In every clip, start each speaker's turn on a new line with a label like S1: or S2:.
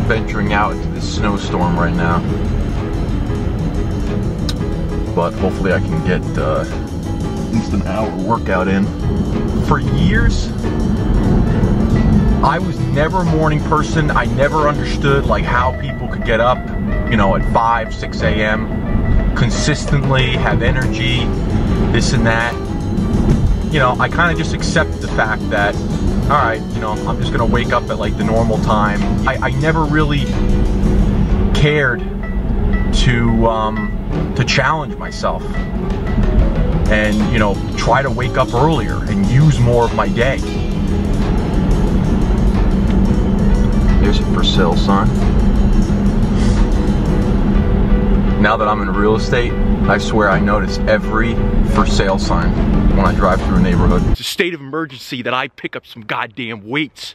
S1: venturing out into this snowstorm right now. But hopefully I can get at least an hour workout in. For years, I was never a morning person. I never understood like how people could get up, you know, at 5, 6 a.m. consistently, have energy, this and that. You know, I kind of just accepted the fact that, all right, you know, I'm just gonna wake up at like the normal time. I never really cared to challenge myself and, you know, try to wake up earlier and use more of my day. Here's a for sale sign. Now that I'm in real estate, I swear I notice every for sale sign when I drive through a neighborhood. It's a state of emergency that I pick up some goddamn weights.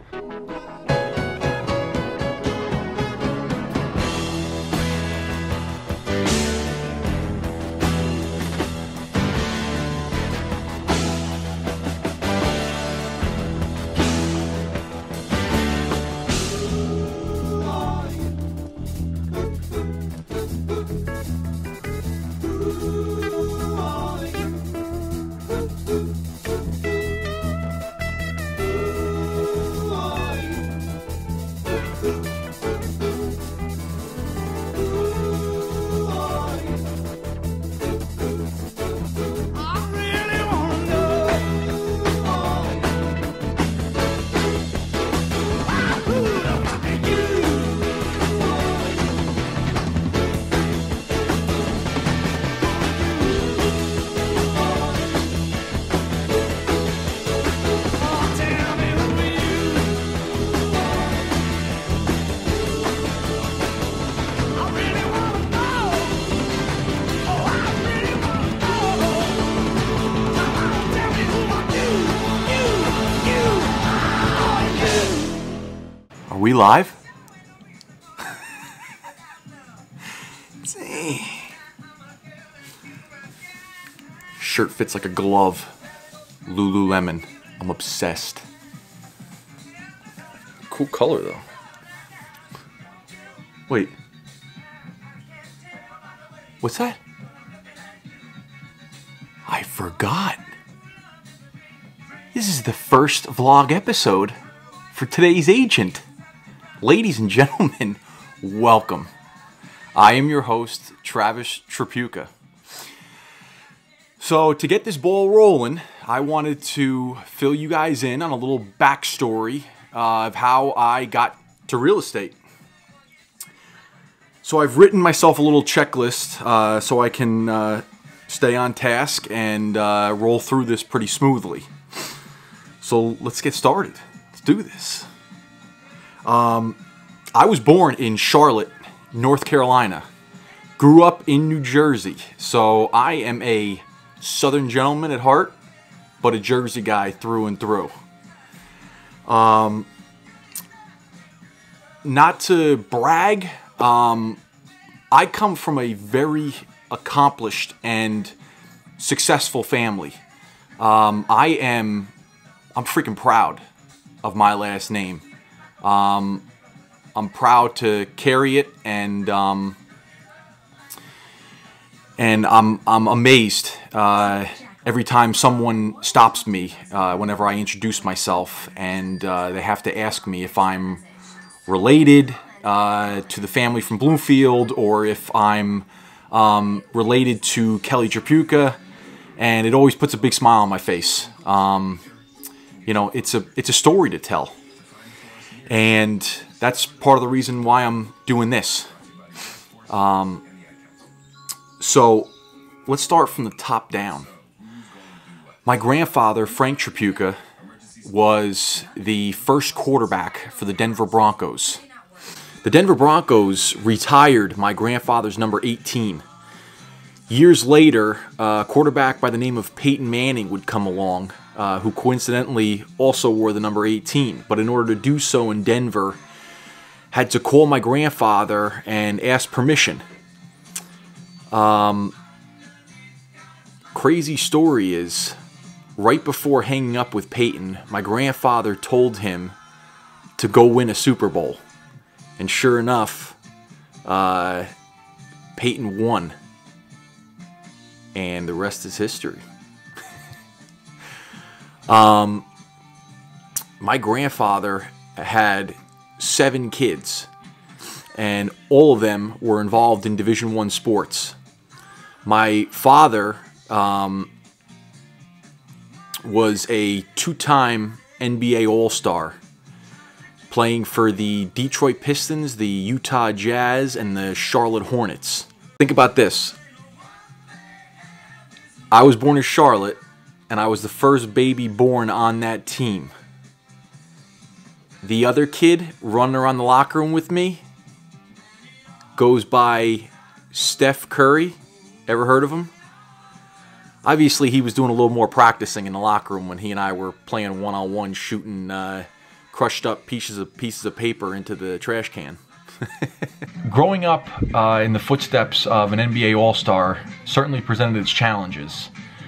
S1: Are we live? See. Shirt fits like a glove. Lululemon. I'm obsessed. Cool color though. Wait. What's that? I forgot. This is the first vlog episode for today's agent. Ladies and gentlemen, welcome. I am your host, Travis Trapuka. So to get this ball rolling, I wanted to fill you guys in on a little backstory of how I got to real estate. So I've written myself a little checklist so I can stay on task and roll through this pretty smoothly. So let's get started. Let's do this. I was born in Charlotte, North Carolina. Grew up in New Jersey. So I am a Southern gentleman at heart, but a Jersey guy through and through. Not to brag, I come from a very accomplished and successful family. I'm freaking proud of my last name. I'm proud to carry it, and I'm amazed every time someone stops me whenever I introduce myself, and they have to ask me if I'm related to the family from Bloomfield or if I'm related to Kelly Trapuka, and it always puts a big smile on my face. You know, it's a story to tell. And that's part of the reason why I'm doing this. So let's start from the top down. My grandfather, Frank Trapuka, was the first quarterback for the Denver Broncos. The Denver Broncos retired my grandfather's number 18. Years later, a quarterback by the name of Peyton Manning would come along, who coincidentally also wore the number 18. But in order to do so in Denver, had to call my grandfather and ask permission. Crazy story is, right before hanging up with Peyton, my grandfather told him to go win a Super Bowl. And sure enough, Peyton won. And the rest is history. My grandfather had 7 kids, and all of them were involved in Division I sports. My father was a 2-time NBA All-Star, playing for the Detroit Pistons, the Utah Jazz, and the Charlotte Hornets. Think about this. I was born in Charlotte, and I was the first baby born on that team. The other kid running around the locker room with me goes by Steph Curry. Ever heard of him? Obviously, he was doing a little more practicing in the locker room when he and I were playing one-on-one, shooting crushed up pieces of paper into the trash can. Growing up in the footsteps of an NBA All-Star certainly presented its challenges.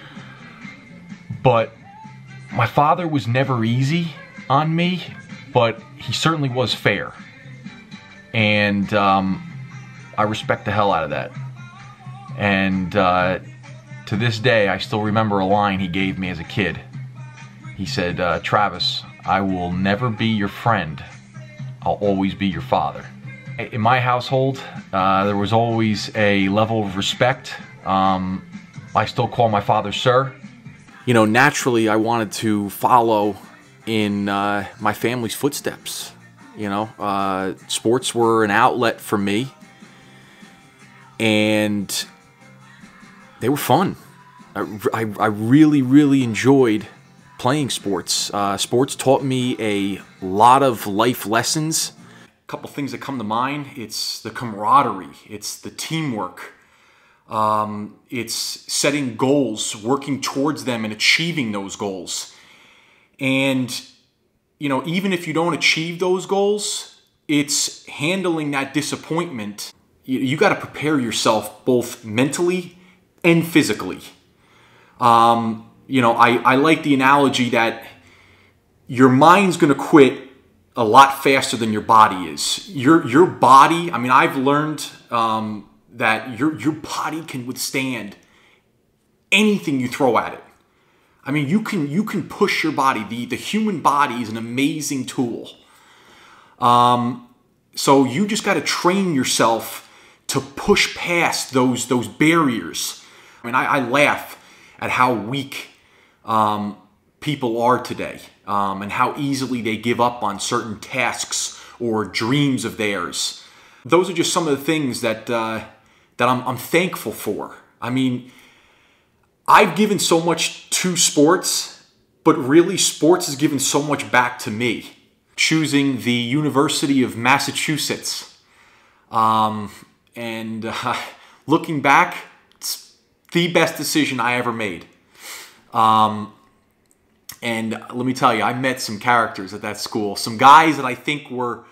S1: But my father was never easy on me, but he certainly was fair. And I respect the hell out of that. And to this day, I still remember a line he gave me as a kid. He said, Travis, I will never be your friend. I'll always be your father. In my household, there was always a level of respect. I still call my father sir. You know, naturally, I wanted to follow in my family's footsteps. You know, sports were an outlet for me, and they were fun. I really, really enjoyed playing sports. Sports taught me a lot of life lessons. A couple things that come to mind: it's the camaraderie, it's the teamwork, it's setting goals, working towards them, and achieving those goals. And you know, even if you don't achieve those goals, it's handling that disappointment. You got to prepare yourself both mentally and physically. You know, I like the analogy that your mind's going to quit a lot faster than your body is. Your body, I mean, I've learned that your body can withstand anything you throw at it. I mean, you can push your body. The human body is an amazing tool. So you just got to train yourself to push past those barriers. I mean, I laugh at how weak people are today, and how easily they give up on certain tasks or dreams of theirs. Those are just some of the things that I'm thankful for. I mean, I've given so much to sports, but really sports has given so much back to me. Choosing the University of Massachusetts, and looking back, it's the best decision I ever made. And let me tell you, I met some characters at that school, some guys that I think were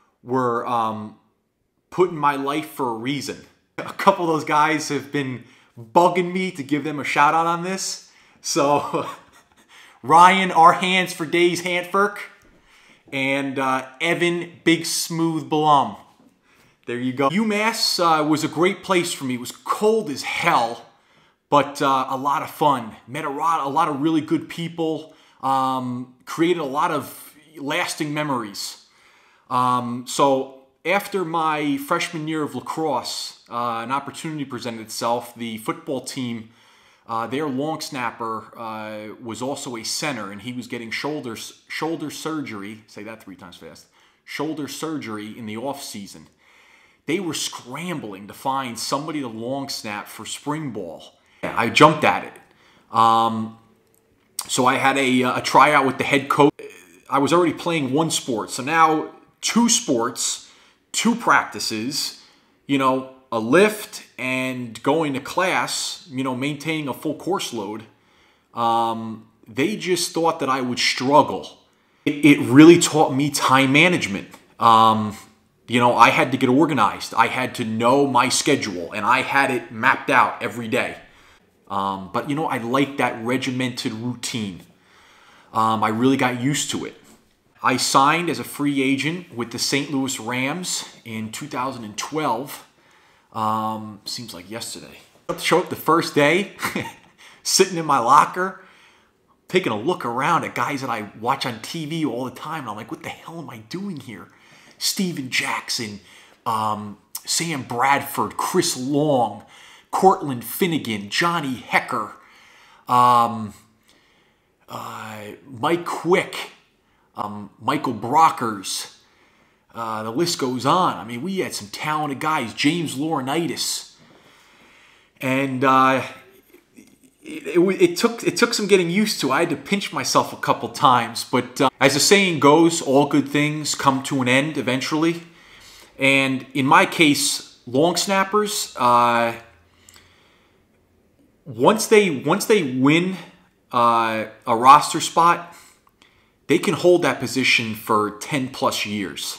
S1: put in my life for a reason. A couple of those guys have been bugging me to give them a shout out on this. So Ryan, our hands for days Hantfirk, and Evan, Big Smooth Blum. There you go. UMass was a great place for me. It was cold as hell, but a lot of fun. Met a lot of really good people. Created a lot of lasting memories. So after my freshman year of lacrosse, an opportunity presented itself. The football team, their long snapper was also a center, and he was getting shoulder surgery. Say that 3 times fast. Shoulder surgery in the off season. They were scrambling to find somebody to long snap for spring ball. I jumped at it. So I had a tryout with the head coach. I was already playing one sport, so now 2 sports, 2 practices, you know, a lift and going to class, you know, maintaining a full course load. They just thought that I would struggle. It really taught me time management. You know, I had to get organized. I had to know my schedule, and I had it mapped out every day. But, you know, I liked that regimented routine. I really got used to it. I signed as a free agent with the St. Louis Rams in 2012. Seems like yesterday. Show up the first day, sitting in my locker, taking a look around at guys that I watch on TV all the time. And I'm like, what the hell am I doing here? Steven Jackson, Sam Bradford, Chris Long, Cortland Finnegan, Johnny Hecker, Mike Quick, Michael Brockers. The list goes on. I mean, we had some talented guys, James Laurinaitis. And it took some getting used to. I had to pinch myself a couple times. But as the saying goes, all good things come to an end eventually. And in my case, long snappers, once they win a roster spot, they can hold that position for 10 plus years.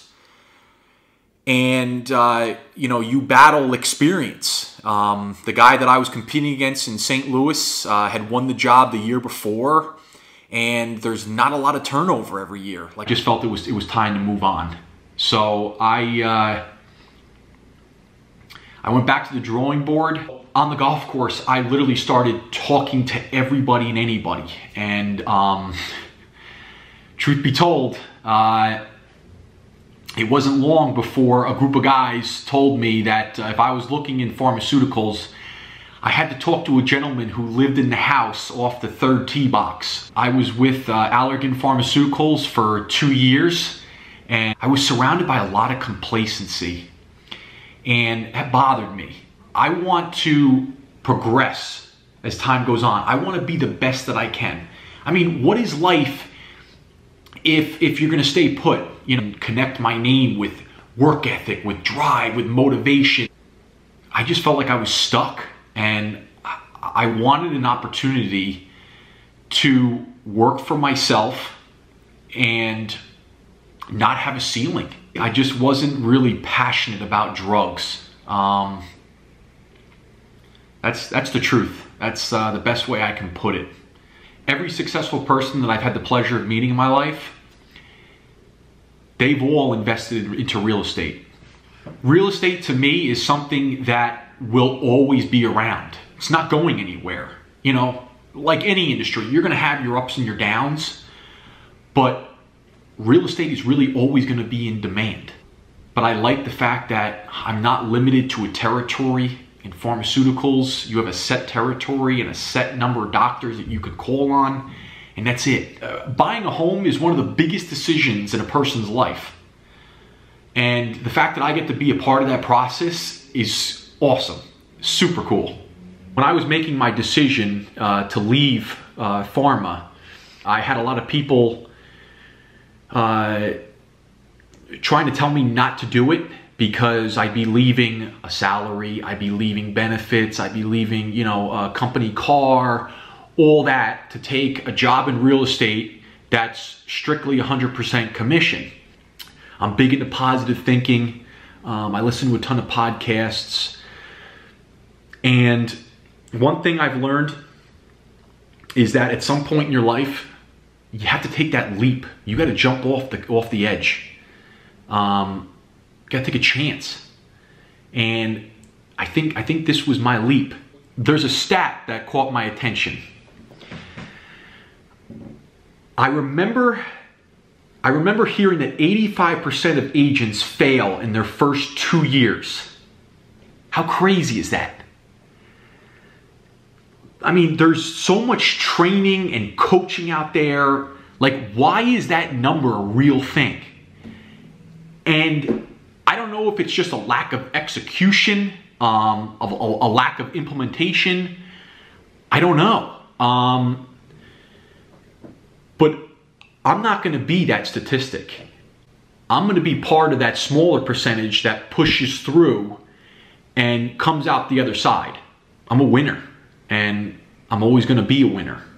S1: And, you know, you battle experience. The guy that I was competing against in St. Louis had won the job the year before, and there's not a lot of turnover every year. Like, I just felt it was time to move on. So I went back to the drawing board. On the golf course, I literally started talking to everybody and anybody. And truth be told, it wasn't long before a group of guys told me that if I was looking in pharmaceuticals, I had to talk to a gentleman who lived in the house off the 3rd tee box. I was with Allergan Pharmaceuticals for 2 years, and I was surrounded by a lot of complacency, and that bothered me. I want to progress as time goes on. I want to be the best that I can. I mean, what is life if you're going to stay put? You know, connect my name with work ethic, with drive, with motivation. I just felt like I was stuck, and I wanted an opportunity to work for myself and not have a ceiling. I just wasn't really passionate about drugs. That's the truth. That's the best way I can put it. Every successful person that I've had the pleasure of meeting in my life, they've all invested into real estate. Real estate to me is something that will always be around. It's not going anywhere. You know, like any industry, you're gonna have your ups and your downs, but real estate is really always gonna be in demand. But I like the fact that I'm not limited to a territory. In pharmaceuticals, you have a set territory and a set number of doctors that you could call on, and that's it. Buying a home is one of the biggest decisions in a person's life. And the fact that I get to be a part of that process is awesome, super cool. When I was making my decision to leave pharma, I had a lot of people trying to tell me not to do it, because I'd be leaving a salary, I'd be leaving benefits, I'd be leaving, you know, a company car, all that to take a job in real estate that's strictly 100% commission. I'm big into positive thinking. I listen to a ton of podcasts. And one thing I've learned is that at some point in your life, you have to take that leap. You got to jump off the edge. Got to take a chance. And I think this was my leap. There's a stat that caught my attention. I remember hearing that 85% of agents fail in their first 2 years. How crazy is that? I mean, there's so much training and coaching out there. Like, why is that number a real thing? And I don't know if it's just a lack of execution, of a lack of implementation. I don't know. But I'm not going to be that statistic. I'm going to be part of that smaller percentage that pushes through and comes out the other side. I'm a winner, and I'm always going to be a winner.